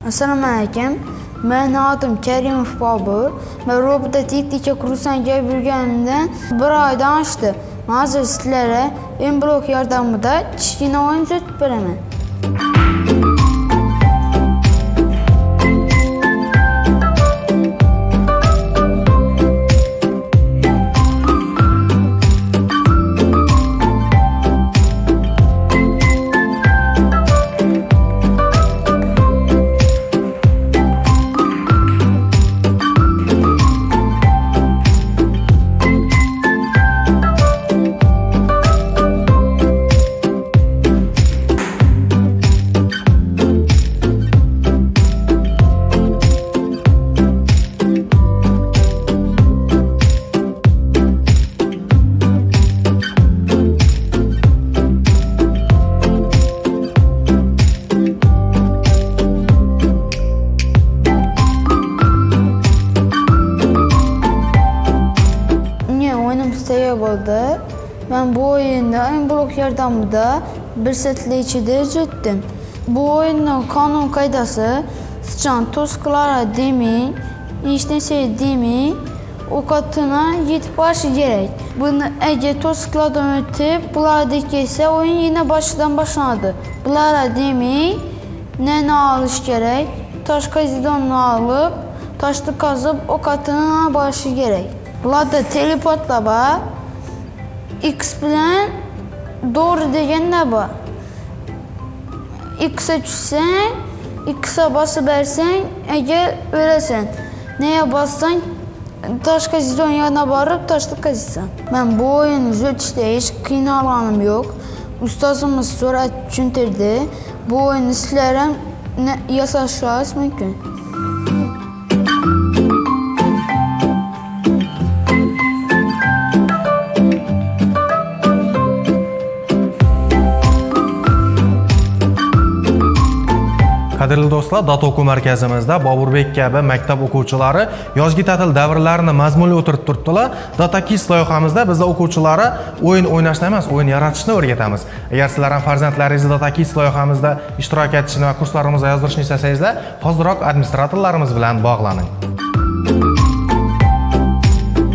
Assalomu alaykum. Men adım Karimov Bobur. Men roboototexnika kursuna kelib yurganimdan bir oydan oshdi. Hozir sizlarga M-Block yordamida kichkina o'yin o'tib beraman. Bo'ldi. Men bu o'yinni M-Block yordamida bir soatlik ichida o'tdim. Bu o'yinning qonun qoidasi sichqon to'siqlari demang, hech narsa demang, ovqatini yetib borishi kerak. Buni agar to'siqlardan o'tib, bulardek kelsa, o'yin yana boshidan boshlanadi. Bularga demang, neni olish kerak? Tosh qazidonni olib, toshni qazib, ovqatini borishi kerak. Bularda teleportlar bor. X bilan doğru deganda bor. X'e tushsang, X'e bosib bersang, agar o'lasan. Nega bossang, tosh qazidon yana borib, toshni qazisan. Men bu o'yinni o'tishda hech qiynalganim yo'q. Ustozimiz so'rab tushuntirdi. Bu o'yinni sizlar ham yasashingiz mumkin. Qadrli do'stlar, Data o'quv markazimizda Boburbek kabi maktab o'quvchilari yozgi ta'til davrlarini mazmunli o'tirib turibdilar. Data Kids loyihamizda bizda o'quvchilari o'yin o'ynashni emas, o'yin yaratishni o'rgatamiz. Agar sizlar ham farzandlaringizni Data Kids loyihamizda ishtirok etishni va kurslarimizga yozdirishni istasangizlar, hoziroq administratorlarimiz bilan bog'laning.